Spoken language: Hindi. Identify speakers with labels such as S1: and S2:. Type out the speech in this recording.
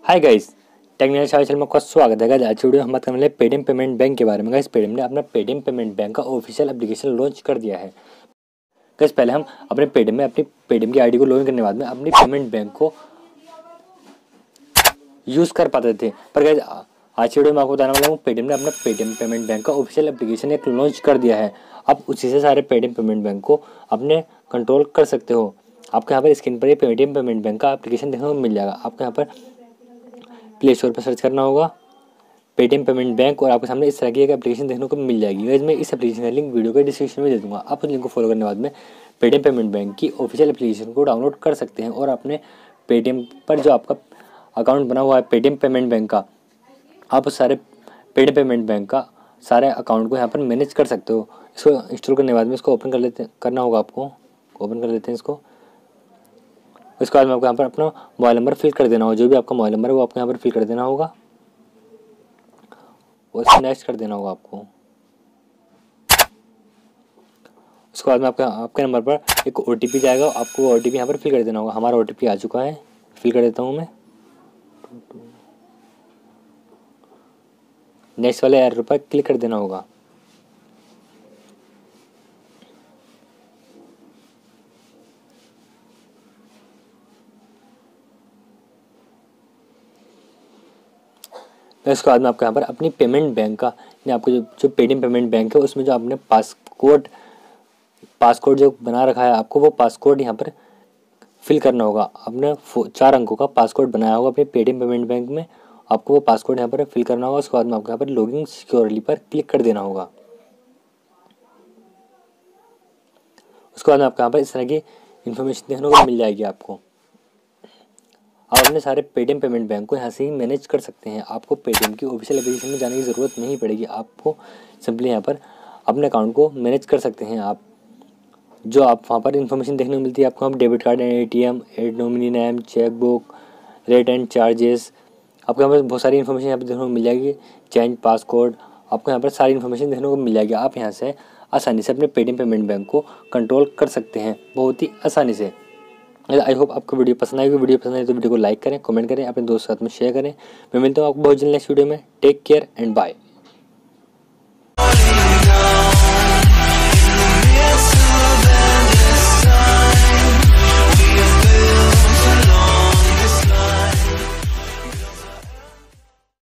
S1: हाय गाइस, टेक्निकल चैनल में आपका स्वागत है। गाइस आज वीडियो हम बात करने वाले पेटीएम पेमेंट बैंक के बारे में। गाइस पेटीएम ने अपना पेटीएम पेमेंट बैंक का ऑफिशियल एप्लीकेशन लॉन्च कर दिया है। गाइस पहले हम अपने पेटीएम में अपनी पेटीएम की आईडी को लॉगिन करने के बाद में अपनी पेमेंट बैंक को यूज़ कर पाते थे, पर गाइस आज की वीडियो में आपको बताने वाला हूँ पेटीएम ने अपना पेटीएम पेमेंट बैंक का ऑफिशियल एप्लीकेशन एक लॉन्च कर दिया है। आप उसी से सारे पेटीएम पेमेंट बैंक को अपने कंट्रोल कर सकते हो। आपको यहाँ पर स्क्रीन पर ये पेटीएम पेमेंट बैंक का एप्लीकेशन देखने को मिल जाएगा। आपको यहाँ पर प्ले स्टोर पर सर्च करना होगा पेटीएम पेमेंट बैंक और आपके सामने इस तरह की एक एप्लीकेशन देखने को मिल जाएगी। गाइस मैं इस एप्लीकेशन का लिंक वीडियो के डिस्क्रिप्शन में दे दूंगा। आप उस लिंक को फॉलो करने के बाद में पेटीएम पेमेंट बैंक की ऑफिशियल एप्लीकेशन को डाउनलोड कर सकते हैं और अपने पेटीएम पर जो आपका अकाउंट बना हुआ है पेटीएम पेमेंट बैंक का, आप उस सारे पेटीएम पेमेंट बैंक का सारे अकाउंट को यहाँ पर मैनेज कर सकते हो। इसको इंस्टॉल करने के बाद में इसको ओपन करना होगा। आपको ओपन कर लेते हैं इसको। उसके बाद में आपको यहाँ पर अपना मोबाइल नंबर फिल कर देना होगा। जो भी आपका मोबाइल नंबर है वो आपको यहाँ पर फिल कर देना होगा और इसको नेक्स्ट कर देना होगा आपको। उसके बाद में आपके नंबर पर एक OTP जाएगा। आपको वो OTP यहाँ पर फिल कर देना होगा। हमारा OTP आ चुका है, फिल कर देता हूँ मैं। नेक्स्ट वाले एरो पर क्लिक कर देना होगा। इसके बाद में आपको यहाँ पर अपनी पेमेंट बैंक का आपको जो पेटीएम पेमेंट बैंक है उसमें जो आपने पासकोड जो बना रखा है आपको वो पासकोड यहाँ पर फिल करना होगा। आपने 4 अंकों का पासकोड बनाया होगा अपने पेटीएम पेमेंट बैंक में, आपको वो पासकोड यहाँ पर फिल करना होगा। उसके बाद में आपको यहाँ पर लॉगिन सिक्योरली पर क्लिक कर देना होगा। उसके बाद में आपको यहाँ पर इस तरह की इन्फॉर्मेशन देखने को मिल जाएगी आपको। आप अपने सारे पेटीएम पेमेंट बैंक को यहाँ से ही मैनेज कर सकते हैं। आपको पेटीएम की ऑफिशियल एप्लीकेशन में जाने की ज़रूरत नहीं पड़ेगी। आपको सिंपली यहाँ पर अपने अकाउंट को मैनेज कर सकते हैं। आप जो आप वहाँ पर इन्फॉर्मेशन देखने को मिलती है आपको, हम debit card and ATM, add nominee name, check book, rate and charges, आपको यहाँ पर बहुत सारी इन्फॉर्मेशन यहाँ पर देखने को मिल जाएगी। चेंज पासकोड, आपको यहाँ पर सारी इन्फॉर्मेशन देखने को मिल जाएगी। आप यहाँ से आसानी से अपने पेटीएम पेमेंट बैंक को कंट्रोल कर सकते हैं बहुत ही आसानी से। आई होप आपको वीडियो पसंद आएगी। वीडियो पसंद आए तो वीडियो को लाइक करें, कमेंट करें, अपने दोस्त के साथ में शेयर करें। मैं मिलता हूँ आपको बहुत जल्द नेक्स्ट वीडियो में। Take care and bye.